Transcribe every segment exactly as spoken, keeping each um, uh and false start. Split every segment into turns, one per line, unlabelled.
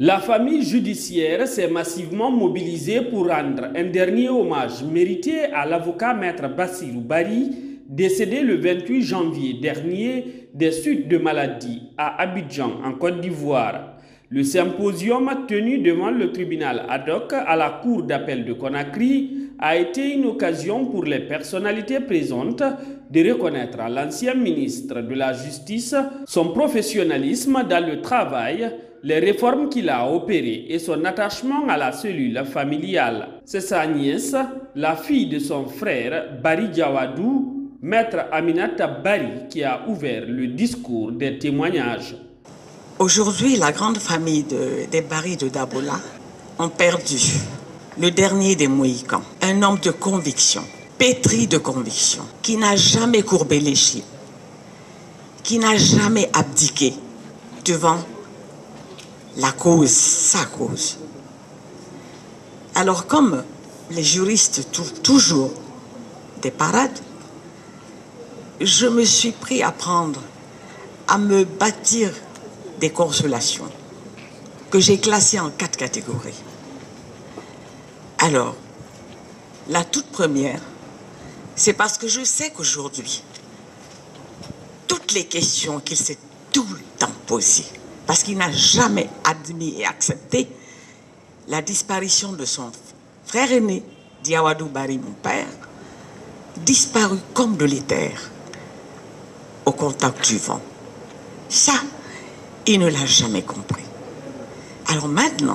La famille judiciaire s'est massivement mobilisée pour rendre un dernier hommage mérité à l'avocat maître Bassirou Barry, décédé le vingt-huit janvier dernier des suites de maladie à Abidjan, en Côte d'Ivoire. Le symposium tenu devant le tribunal ad hoc à la cour d'appel de Conakry a été une occasion pour les personnalités présentes de reconnaître à l'ancien ministre de la Justice son professionnalisme dans le travail, les réformes qu'il a opérées et son attachement à la cellule familiale. C'est sa nièce, la fille de son frère Barry Diawadou, maître Aminata Barry, qui a ouvert le discours des témoignages.
Aujourd'hui, la grande famille de, des Barry de Dabola ont perdu le dernier des Mohicans, un homme de conviction, pétri de conviction, qui n'a jamais courbé l'échine, qui n'a jamais abdiqué devant la cause, sa cause. Alors comme les juristes trouvent toujours des parades, je me suis pris à prendre, à me bâtir des consolations que j'ai classées en quatre catégories. Alors, la toute première, c'est parce que je sais qu'aujourd'hui, toutes les questions qu'il s'est tout le temps posées, parce qu'il n'a jamais admis et accepté la disparition de son frère aîné, Diawadou Barry, mon père, disparu comme de l'éther au contact du vent. Ça, il ne l'a jamais compris. Alors maintenant,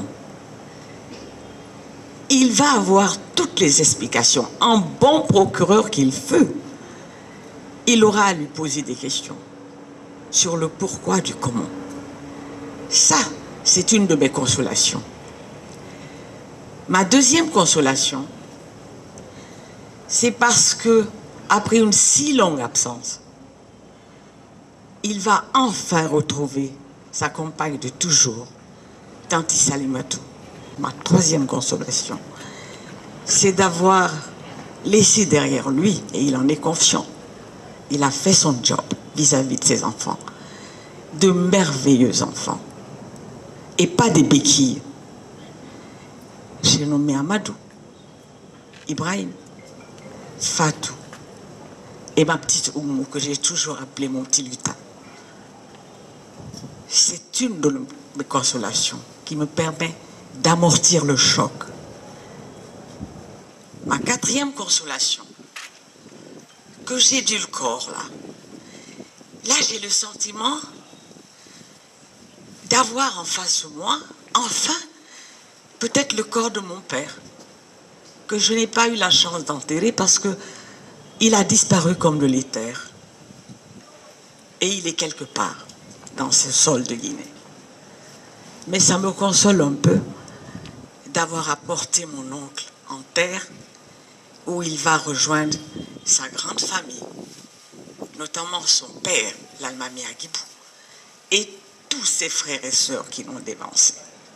il va avoir toutes les explications. En bon procureur qu'il veut, il aura à lui poser des questions sur le pourquoi du comment. Ça, c'est une de mes consolations. Ma deuxième consolation, c'est parce que, après une si longue absence, il va enfin retrouver sa compagne de toujours, Tanti Salimatou. Ma troisième consolation, c'est d'avoir laissé derrière lui, et il en est confiant, il a fait son job vis-à-vis de ses enfants, de merveilleux enfants, et pas des béquilles. J'ai nommé Amadou, Ibrahim, Fatou, et ma petite Oumou, que j'ai toujours appelée mon petit lutin. C'est une de mes consolations qui me permet d'amortir le choc. Ma quatrième consolation, que j'ai du le corps là, là j'ai le sentiment d'avoir en face de moi, enfin, peut-être le corps de mon père, que je n'ai pas eu la chance d'enterrer parce que il a disparu comme de l'éther. Et il est quelque part dans ce sol de Guinée. Mais ça me console un peu d'avoir apporté mon oncle en terre où il va rejoindre sa grande famille, notamment son père, l'Almami Agibou, et tous ses frères et sœurs qui l'ont dévancé.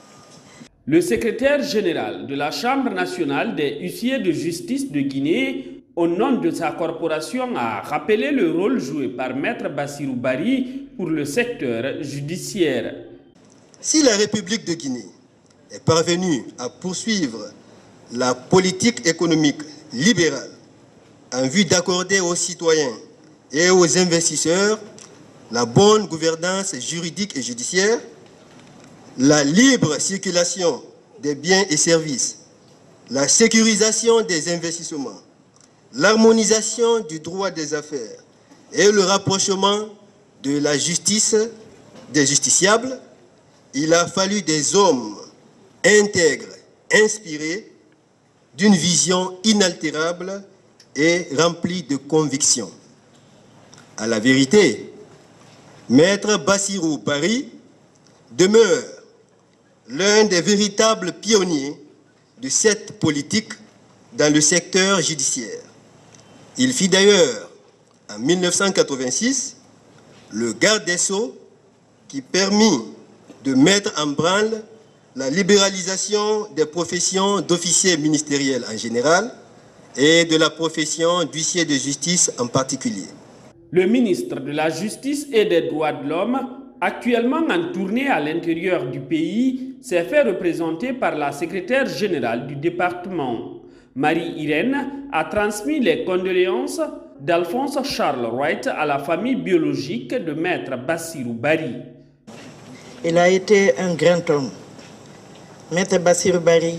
Le secrétaire général de la Chambre nationale des huissiers de justice de Guinée, au nom de sa corporation, a rappelé le rôle joué par maître Bassirou Barry pour le secteur judiciaire.
Si la République de Guinée est parvenue à poursuivre la politique économique libérale en vue d'accorder aux citoyens et aux investisseurs la bonne gouvernance juridique et judiciaire, la libre circulation des biens et services, la sécurisation des investissements, l'harmonisation du droit des affaires et le rapprochement de la justice des justiciables, il a fallu des hommes intègres, inspirés d'une vision inaltérable et remplie de conviction. À la vérité, maître Bassirou Barry demeure l'un des véritables pionniers de cette politique dans le secteur judiciaire. Il fit d'ailleurs, en mille neuf cent quatre-vingt-six, le garde des Sceaux qui permit de mettre en branle la libéralisation des professions d'officiers ministériels en général et de la profession d'huissier de justice en particulier.
Le ministre de la Justice et des Droits de l'Homme Actuellement en tournée à l'intérieur du pays, s'est fait représenter par la secrétaire générale du département. Marie-Irène a transmis les condoléances d'Alphonse Charles Wright à la famille biologique de Maître Bassirou Barry.
Il a été un grand homme. Maître Bassirou Barry,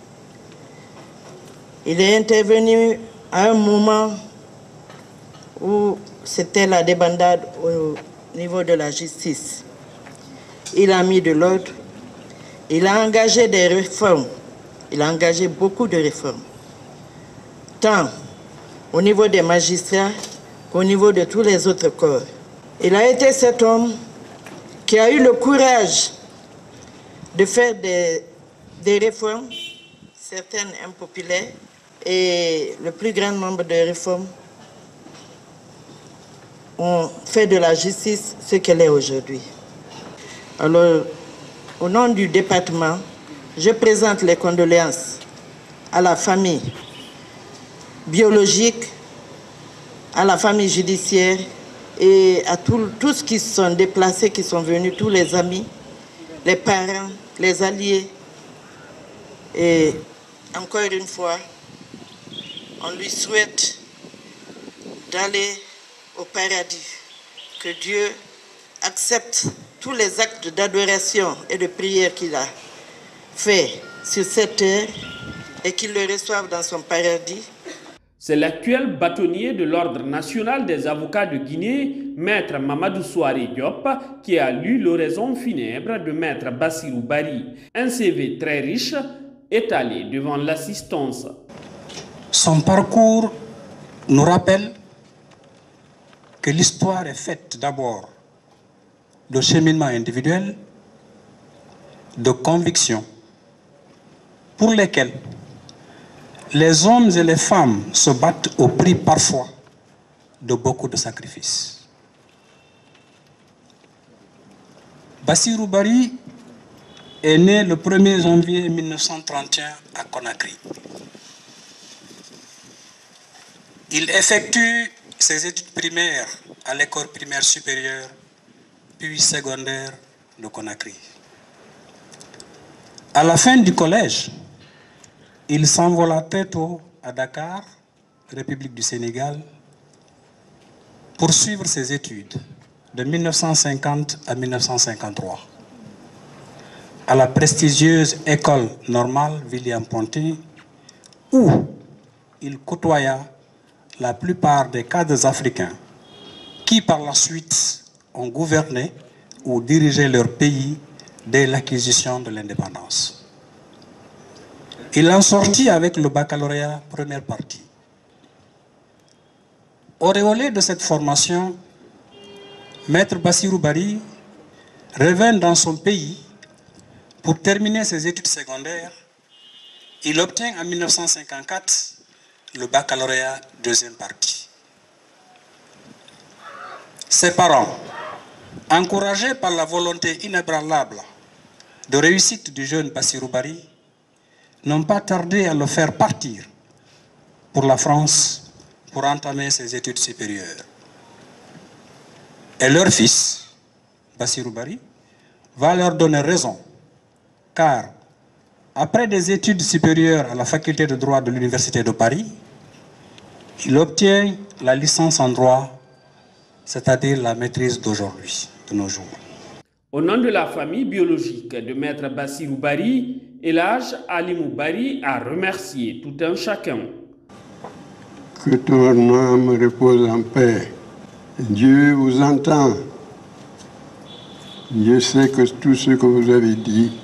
il est intervenu à un moment où c'était la débandade au niveau de la justice. Il a mis de l'ordre, il a engagé des réformes, il a engagé beaucoup de réformes, tant au niveau des magistrats qu'au niveau de tous les autres corps. Il a été cet homme qui a eu le courage de faire des, des réformes, certaines impopulaires, et le plus grand nombre de réformes ont fait de la justice ce qu'elle est aujourd'hui. Alors, au nom du département, je présente les condoléances à la famille biologique, à la famille judiciaire et à tous qui se sont déplacés, qui sont venus, tous les amis, les parents, les alliés. Et encore une fois, on lui souhaite d'aller au paradis, que Dieu accepte tous les actes d'adoration et de prière qu'il a fait sur cette terre et qu'il le reçoive dans son paradis.
C'est l'actuel bâtonnier de l'Ordre national des avocats de Guinée, Maître Mamadou Souare Diop, qui a lu l'oraison funèbre de Maître Bassirou Barry. Un C V très riche, étalé devant l'assistance.
Son parcours nous rappelle que l'histoire est faite d'abord de cheminement individuel, de convictions, pour lesquelles les hommes et les femmes se battent au prix parfois de beaucoup de sacrifices. Bassirou Barry est né le premier janvier mille neuf cent trente et un à Conakry. Il effectue ses études primaires à l'école primaire supérieure, puis secondaire de Conakry. À la fin du collège, il s'envola très tôt à Dakar, République du Sénégal, pour suivre ses études de mille neuf cent cinquante à mille neuf cent cinquante-trois à la prestigieuse école normale William-Ponty, où il côtoya la plupart des cadres africains qui par la suite ont gouverné ou dirigé leur pays dès l'acquisition de l'indépendance. Il en sortit avec le baccalauréat première partie. Auréolé de cette formation, Maître Bassirou Barry revint dans son pays pour terminer ses études secondaires. Il obtient en mille neuf cent cinquante-quatre le baccalauréat deuxième partie. Ses parents, encouragés par la volonté inébranlable de réussite du jeune Bassirou Barry, n'ont pas tardé à le faire partir pour la France pour entamer ses études supérieures. Et leur fils, Bassirou Barry, va leur donner raison, car après des études supérieures à la faculté de droit de l'Université de Paris, il obtient la licence en droit, c'est-à-dire la maîtrise d'aujourd'hui, de nos jours.
Au nom de la famille biologique de Maître Bassirou Barry, Elhadj Alimou Barry a remercié tout un chacun.
Que ton âme repose en paix. Dieu vous entend. Dieu sait que tout ce que vous avez dit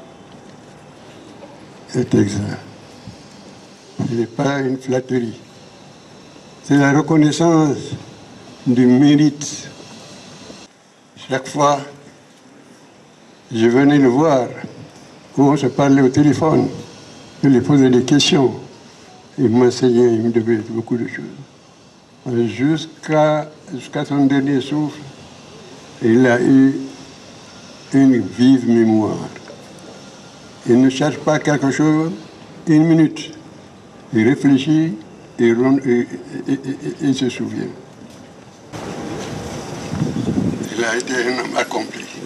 est exact. Ce n'est pas une flatterie. C'est la reconnaissance du mérite. Chaque fois, je venais le voir, où on se parlait au téléphone, je lui posais des questions. Il m'enseignait, il me devait beaucoup de choses. Jusqu'à jusqu'à son dernier souffle, il a eu une vive mémoire. Il ne cherche pas quelque chose, une minute. Il réfléchit et, et, et, et, et se souvient. Il a été un homme accompli.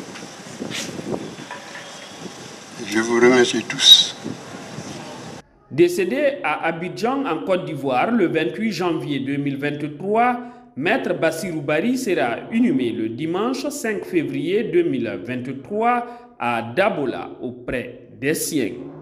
Je vous remercie tous.
Décédé à Abidjan en Côte d'Ivoire le vingt-huit janvier deux mille vingt-trois, Maître Bassirou Barry sera inhumé le dimanche cinq février deux mille vingt-trois à Dabola auprès des siens.